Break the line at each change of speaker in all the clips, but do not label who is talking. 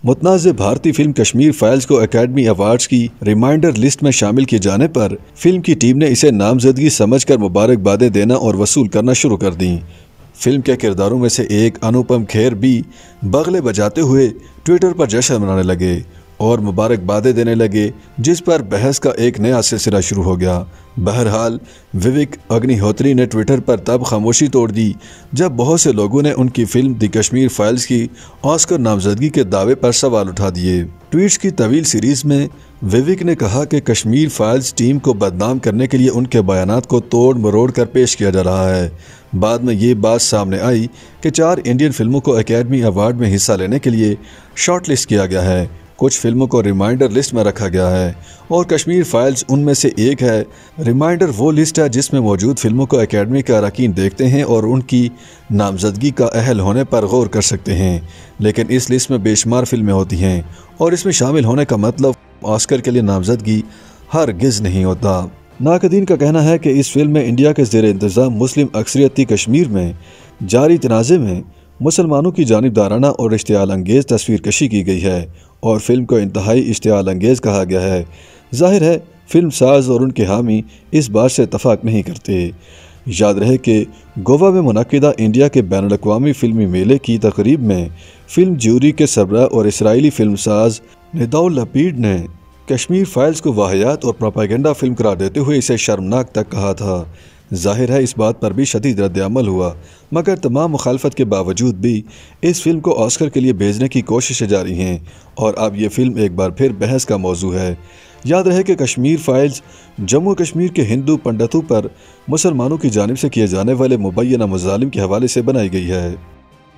मुतनाज़ भारतीय film Kashmir Files को Academy Awards की रिमाइंडर लिस्ट में शामिल किए जाने पर फिल्म की टीम ने इसे नामजदगी समझकर मुबारकबादें देना और वसूल करना शुरू कर दी। फिल्म के किरदारों में से एक अनुपम खेर भी बगले बजाते हुए ट्विटर पर जश्न मनाने लगे और मुबारकबादें देने लगे, जिस पर बहस का एक नया सिलसिला शुरू हो गया। बहरहाल विवेक अग्निहोत्री ने ट्विटर पर तब खामोशी तोड़ दी जब बहुत से लोगों ने उनकी फिल्म द कश्मीर फाइल्स की ऑस्कर नामजदगी के दावे पर सवाल उठा दिए। ट्वीट्स की तवील सीरीज में विवेक ने कहा कि कश्मीर फाइल्स टीम को बदनाम करने के लिए उनके बयानात को तोड़ मरोड़ कर पेश किया जा रहा है। बाद में ये बात सामने आई कि 4 इंडियन फिल्मों को एकेडमी अवार्ड में हिस्सा लेने के लिए शॉर्टलिस्ट किया गया है। कुछ फिल्मों को रिमाइंडर लिस्ट में रखा गया है और कश्मीर फाइल्स उनमें से एक है। रिमाइंडर वो लिस्ट है जिसमें मौजूद फिल्मों को एकेडमी के अरकान देखते हैं और उनकी नामजदगी का अहल होने पर गौर कर सकते हैं, लेकिन इस लिस्ट में बेशुमार फिल्में होती हैं और इसमें शामिल होने का मतलब ऑस्कर के लिए नामजदगी हरगिज़ नहीं होता। नाकदीन का कहना है कि इस फिल्म में इंडिया के ज़ेर इंतज़ाम मुस्लिम अक्सरियती कश्मीर में जारी तनाज़े में मुसलमानों की जानिबदाराना और इश्तियाल अंगेज़ तस्वीर कशी की गई है और फिल्म को इंतहाई इश्तियाल अंगेज़ कहा गया है। जाहिर है फिल्म साज और उनके हामी इस बात से इत्तफाक नहीं करते। याद रहे कि गोवा में मुनक्किदा इंडिया के बैनुल अक़वामी फिल्मी मेले की तकरीब में फिल्म ज्यूरी के सरबराह और इसराइली फिल्म साज निदाउल लपीड ने कश्मीर फाइल्स को वाहियात और प्रोपेगेंडा फिल्म करार देते हुए इसे शर्मनाक तक कहा था। जाहिर है इस बात पर भी शदीद रद्द-ए-अमल हुआ, मगर तमाम मुखालफत के बावजूद भी इस फिल्म को ऑस्कर के लिए भेजने की कोशिशें जारी हैं और अब ये फिल्म एक बार फिर बहस का मौजू है। याद रहे कि कश्मीर फाइल्स जम्मू कश्मीर के हिंदू पंडितों पर मुसलमानों की जानिब से किए जाने वाले मुबैना मज़ालिम के हवाले से बनाई गई है।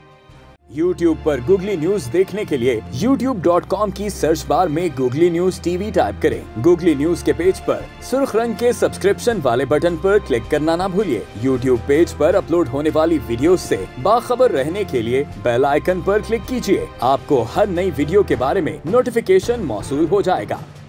YouTube पर गूगली न्यूज देखने के लिए youtube.com की सर्च बार में गूगली न्यूज टीवी टाइप करें। गूगली न्यूज के पेज पर सुर्ख रंग के सब्सक्रिप्शन वाले बटन पर क्लिक करना ना भूलिए। YouTube पेज पर अपलोड होने वाली वीडियोस से बाखबर रहने के लिए बेल आइकन पर क्लिक कीजिए। आपको हर नई वीडियो के बारे में नोटिफिकेशन मौसूल हो जाएगा।